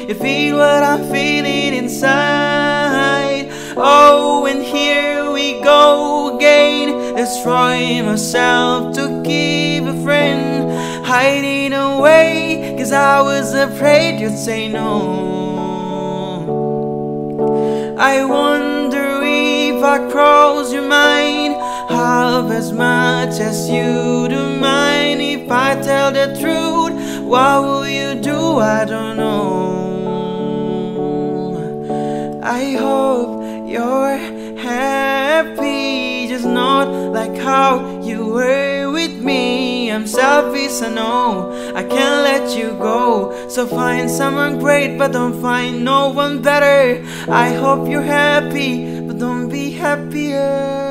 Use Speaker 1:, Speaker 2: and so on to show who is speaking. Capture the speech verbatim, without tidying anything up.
Speaker 1: You feel what I'm feeling inside. Oh, and here we go again, destroying myself to keep a friend, hiding away, cause I was afraid you'd say no. I wonder if I cross your mind half as much as you do mine. If I tell the truth, what will you do? I don't know. I hope you're happy, just not like how you were with me. I'm selfish, I know, I can't let you go. So find someone great, but don't find no one better. I hope you're happy, but don't be happier.